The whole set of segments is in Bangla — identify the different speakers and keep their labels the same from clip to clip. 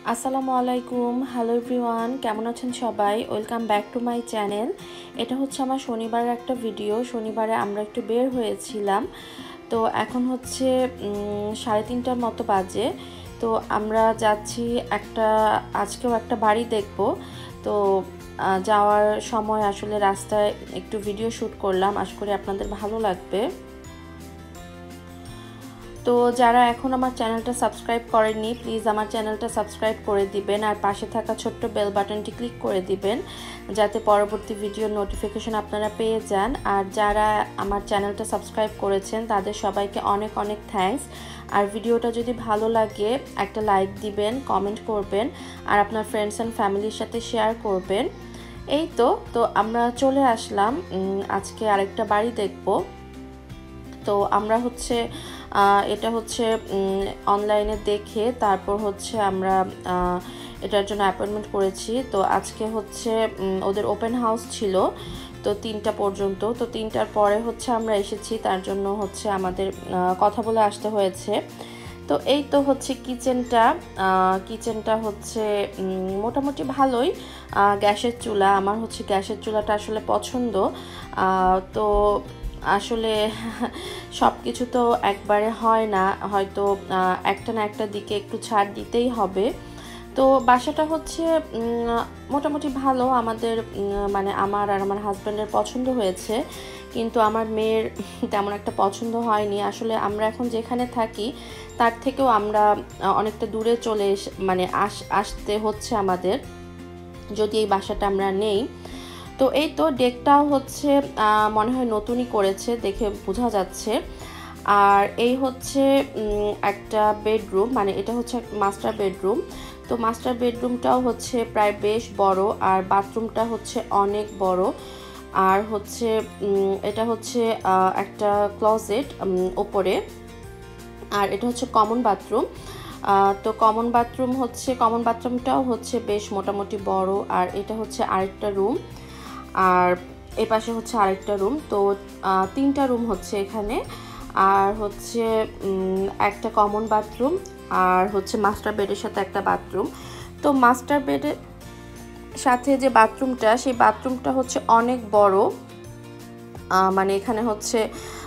Speaker 1: আসসালামু আলাইকুম, হ্যালো এভরিওয়ান, কেমন আছেন সবাই? Welcome back to my channel. এটা হচ্ছে আমার শনিবারের একটা ভিডিও। শনিবারে আমরা একটু বের হয়েছিলাম, তো এখন হচ্ছে 3:30টার মতো বাজে। তো আমরা যাচ্ছি আজকেও একটা বাড়ি দেখব। তো যাওয়ার সময় আসলে রাস্তায় একটু ভিডিও শ্যুট করলাম, আশা করি আপনাদের ভালো লাগবে। তো যারা এখন আমার চ্যানেলটা সাবস্ক্রাইব করেননি, প্লিজ আমার চ্যানেলটা সাবস্ক্রাইব করে দিবেন আর পাশে থাকা ছোট্ট বেল বাটনটি ক্লিক করে দিবেন, যাতে পরবর্তী ভিডিওর নোটিফিকেশন আপনারা পেয়ে যান। আর যারা আমার চ্যানেলটা সাবস্ক্রাইব করেছেন তাদের সবাইকে অনেক অনেক থ্যাঙ্কস। আর ভিডিওটা যদি ভালো লাগে একটা লাইক দিবেন, কমেন্ট করবেন আর আপনার ফ্রেন্ডস অ্যান্ড ফ্যামিলির সাথে শেয়ার করবেন। এই তো আমরা চলে আসলাম, আজকে আরেকটা বাড়ি দেখব। তো আমরা হচ্ছে এটা হচ্ছে অনলাইনে দেখে তারপর হচ্ছে আমরা এটার জন্য অ্যাপয়েন্টমেন্ট করেছি। তো আজকে হচ্ছে ওদের ওপেন হাউস ছিল, তো 3টা পর্যন্ত। তো 3টার পরে হচ্ছে আমরা এসেছি, তার জন্য হচ্ছে আমাদের কথা বলে আসতে হয়েছে। তো এই তো হচ্ছে কিচেনটা হচ্ছে মোটামুটি ভালোই। গ্যাসের চুলা, আমার হচ্ছে গ্যাসের চুলাটা আসলে পছন্দ। তো আসলে সব কিছু তো একবারে হয় না, হয়তো একটা না একটা দিকে একটু ছাড় দিতেই হবে। তো বাসাটা হচ্ছে মোটামুটি ভালো, আমাদের মানে আমার আর আমার হাজব্যান্ডের পছন্দ হয়েছে, কিন্তু আমার মেয়ের তেমন একটা পছন্দ হয়নি। আসলে আমরা এখন যেখানে থাকি তার থেকেও আমরা অনেকটা দূরে মানে আসতে হচ্ছে আমাদের, যদি এই বাসাটা আমরা নেই। তো এই তো ডেকটাও হচ্ছে মনে হয় নতুনই করেছে, দেখে বোঝা যাচ্ছে। আর এই হচ্ছে একটা বেডরুম, মানে এটা হচ্ছে মাস্টার বেডরুম। তো মাস্টার বেডরুমটাও হচ্ছে প্রায় বেশ বড়, আর বাথরুমটা হচ্ছে অনেক বড়। আর হচ্ছে এটা হচ্ছে একটা ক্লোজেট ওপরে, আর এটা হচ্ছে কমন বাথরুম। তো কমন বাথরুমটাও হচ্ছে বেশ মোটামুটি বড়। আর এটা হচ্ছে আরেকটা রুম, আর এপাশে হচ্ছে আরেকটা রুম। তো 3টা রুম হচ্ছে এখানে, আর হচ্ছে একটা কমন বাথরুম, আর হচ্ছে মাস্টার বেডের সাথে একটা বাথরুম। তো মাস্টার বেডের সাথে যে বাথরুমটা, সেই বাথরুমটা হচ্ছে অনেক বড়। মানে এখানে হচ্ছে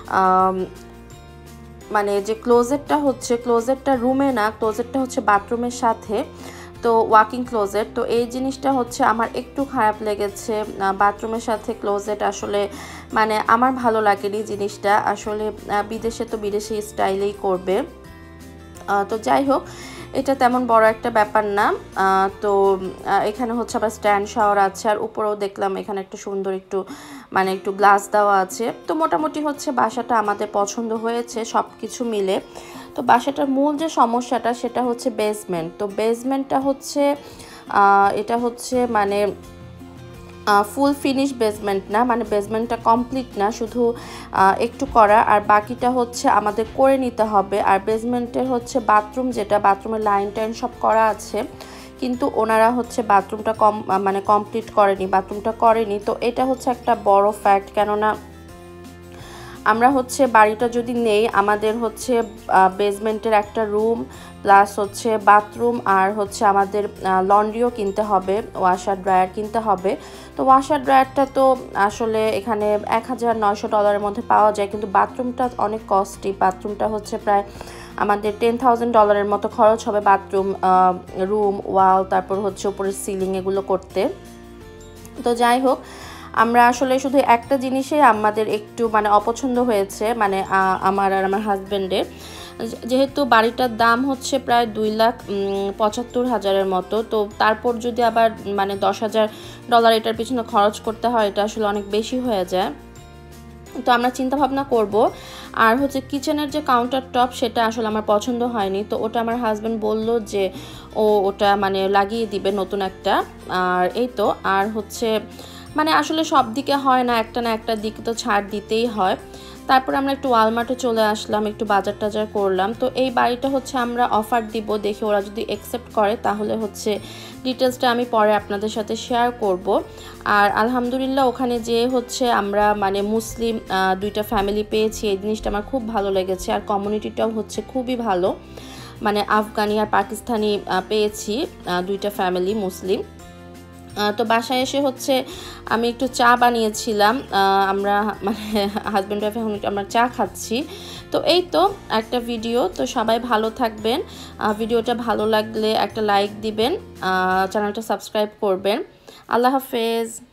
Speaker 1: মানে যে ক্লোজেটটা রুমে না, ক্লোজেটটা হচ্ছে বাথরুমের সাথে। তো ওয়াকিং ক্লোজেট, তো এই জিনিসটা হচ্ছে আমার একটু খারাপ লেগেছে। বাথরুমের সাথে ক্লোজেট আসলে মানে আমার ভালো লাগেনি জিনিসটা। আসলে বিদেশে তো বিদেশি স্টাইলেই করবে। তো যাই হোক, এটা তেমন বড় একটা ব্যাপার না। তো এখানে হচ্ছে আবার স্ট্যান্ড শাওয়ার আছে, আর উপরেও দেখলাম এখানে একটু সুন্দর একটু গ্লাস দেওয়া আছে। তো মোটামুটি হচ্ছে বাসাটা আমাদের পছন্দ হয়েছে সব কিছু মিলে। তো বাসাটার মূল যে সমস্যাটা সেটা হচ্ছে বেসমেন্ট। তো বেসমেন্টটা হচ্ছে এটা হচ্ছে মানে ফুল ফিনিশ বেসমেন্ট না, মানে বেসমেন্টটা কমপ্লিট না, শুধু একটু করা, আর বাকিটা হচ্ছে আমাদের করে নিতে হবে। আর বেসমেন্টের হচ্ছে বাথরুমের লাইন টাইন সব করা আছে, কিন্তু ওনারা হচ্ছে বাথরুমটা বাথরুমটা করেনি। তো এটা হচ্ছে একটা বড় ফ্যাক্ট, কেননা আমরা হচ্ছে বাড়িটা যদি নেই, আমাদের হচ্ছে বেসমেন্টের একটা রুম প্লাস হচ্ছে বাথরুম, আর হচ্ছে আমাদের লন্ড্রিও কিনতে হবে, ওয়াশার ড্রায়ার কিনতে হবে। তো ওয়াশার ড্রায়ারটা তো আসলে এখানে $1900 মধ্যে পাওয়া যায়, কিন্তু বাথরুমটা অনেক কস্টলি। বাথরুমটা হচ্ছে প্রায় আমাদের $10,000 মতো খরচ হবে বাথরুম, রুম, ওয়াল, তারপর হচ্ছে উপরের সিলিং এগুলো করতে। তো যাই হোক, আমরা আসলে শুধু একটা জিনিসে আমাদের একটু মানে অপছন্দ হয়েছে, মানে আমার আর আমার হাজব্যান্ডের, যেহেতু বাড়িটার দাম হচ্ছে প্রায় $2,75,000 মতো। তো তারপর যদি আবার মানে $10,000 এটার পিছনে খরচ করতে হয়, এটা আসলে অনেক বেশি হয়ে যায়। তো আমরা চিন্তা ভাবনা করব। আর হচ্ছে কিচেনের যে কাউন্টার টপ, সেটা আসলে আমার পছন্দ হয়নি। তো ওটা আমার হাজব্যান্ড বলল যে ওটা মানে লাগিয়ে দিবে নতুন একটা। আর এই তো, আর হচ্ছে মানে আসলে সব দিকে হয় না, একটা না একটা দিকে তো ছাড় দিতেই হয়। তারপর আমরা একটু ওয়ালমার্টে চলে আসলাম, একটু বাজার টাজার করলাম। তো এই বাড়িটা হচ্ছে আমরা অফার দিব, দেখি ওরা যদি অ্যাকসেপ্ট করে তাহলে হচ্ছে ডিটেলসটা আমি পরে আপনাদের সাথে শেয়ার করব। আর আলহামদুলিল্লাহ ওখানে যে হচ্ছে আমরা মানে মুসলিম 2টা ফ্যামিলি পেয়েছি, এই জিনিসটা আমার খুব ভালো লেগেছে। আর কমিউনিটিটাও হচ্ছে খুবই ভালো। মানে আফগানি আর পাকিস্তানি পেয়েছি, দুইটা ফ্যামিলি মুসলিম। তো বাসায় এসে হচ্ছে আমি একটু চা বানিয়েছিলাম, আমরা মানে হাজব্যান্ড ওয়াইফ এখন আমরা চা খাচ্ছি। তো এই তো একটা ভিডিও। তো সবাই ভালো থাকবেন, ভিডিওটা ভালো লাগলে একটা লাইক দিবেন, চ্যানেলটা সাবস্ক্রাইব করবেন। আল্লাহ হাফেজ।